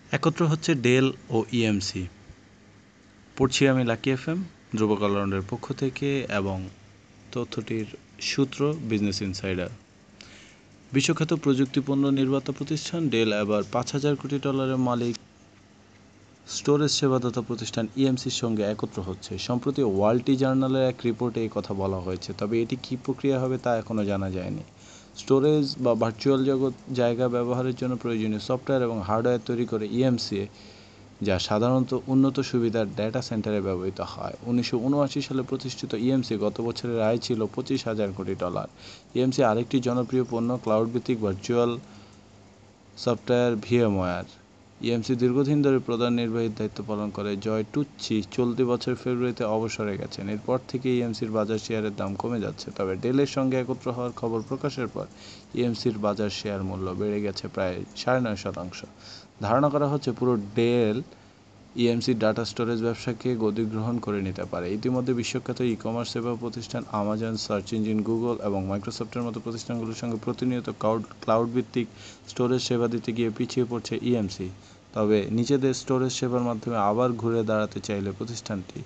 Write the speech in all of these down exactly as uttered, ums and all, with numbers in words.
একত্র হচ্ছে ডেল ও ইএমসি। পড়ছি আমি লাকি এফএম ধ্রুবক অলরাউন্ডের পক্ষ থেকে এবং তথ্যটির সূত্র বিজনেস ইনসাইডার। বিশ্বখ্যাত প্রযুক্তিপণ্য নির্মাতা প্রতিষ্ঠান ডেল এবার পাঁচ হাজার কোটি ডলারের মালিক স্টোরেজ সেবাদাতা প্রতিষ্ঠান ইএমসির সঙ্গে একত্র হচ্ছে। সম্প্রতি ওয়ালটি জার্নালের এক রিপোর্টে এই কথা বলা হয়েছে, তবে এটি কী প্রক্রিয়া হবে তা এখনও জানা যায়নি। স্টোরেজ বা ভার্চুয়াল জগৎ জায়গা ব্যবহারের জন্য প্রয়োজনীয় সফটওয়্যার এবং হার্ডওয়্যার তৈরি করে ইএমসি, যা সাধারণত উন্নত সুবিধার ডেটা সেন্টারে ব্যবহৃত হয়। উনিশশো উনআশি সালে প্রতিষ্ঠিত ইএমসি গত বছরের আয় ছিল পঁচিশ হাজার কোটি ডলার। ইএমসি আরেকটি জনপ্রিয় পণ্য ক্লাউড ভিত্তিক ভার্চুয়াল সফটওয়্যার ভিএমওয়্যার। ইএমসি দীর্ঘদিন ধরে প্রধান নির্বাহীর দায়িত্ব পালন করে। জয় টুচ্চি চলতি বছরের ফেব্রুয়ারিতে অবসরে গেছেন। এরপর থেকে ইএমসির বাজার শেয়ারের দাম কমে যাচ্ছে। তবে ডেলের সঙ্গে একত্র হওয়ার খবর প্রকাশের পর ইএমসির বাজার শেয়ার মূল্য বেড়ে গেছে প্রায় সাড়ে নয় শতাংশ। ধারণা করা হচ্ছে পুরো ডেল ইএমসি ডাটা স্টোরেজ ব্যবসাকে গতিগ্রহণ করে নিতে পারে। ইতিমধ্যে বিশ্বখ্যাত ই কমার্স সেবা প্রতিষ্ঠান আমাজন, সার্চ ইঞ্জিন গুগল এবং মাইক্রোসফটের মতো প্রতিষ্ঠানগুলোর সঙ্গে প্রতিনিয়ত ক্লাউড ক্লাউড ভিত্তিক স্টোরেজ সেবা দিতে গিয়ে পিছিয়ে পড়ছে ইএমসি। তবে নিজেদের স্টোরেজ সেবার মাধ্যমে আবার ঘুরে দাঁড়াতে চাইলে প্রতিষ্ঠানটি,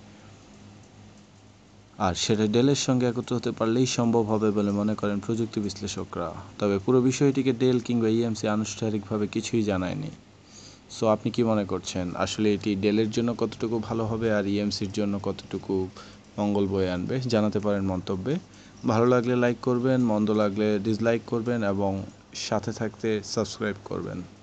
আর সেটা ডেলের সঙ্গে একত্র হতে পারলেই সম্ভব হবে বলে মনে করেন প্রযুক্তি বিশ্লেষকরা। তবে পুরো বিষয়টিকে ডেল কিংবা ইএমসি আনুষ্ঠানিকভাবে কিছুই জানায়নি। সো আপনি কি মনে করছেন, আসলে এটি ডেলের জন্য কতটুকু ভালো হবে আর ইএমসির জন্য কতটুকু মঙ্গল বয়ে আনবে? জানাতে পারেন মন্তব্যে। ভালো লাগলে লাইক করবেন, মন্দ লাগলে ডিসলাইক করবেন এবং সাথে থাকতে সাবস্ক্রাইব করবেন।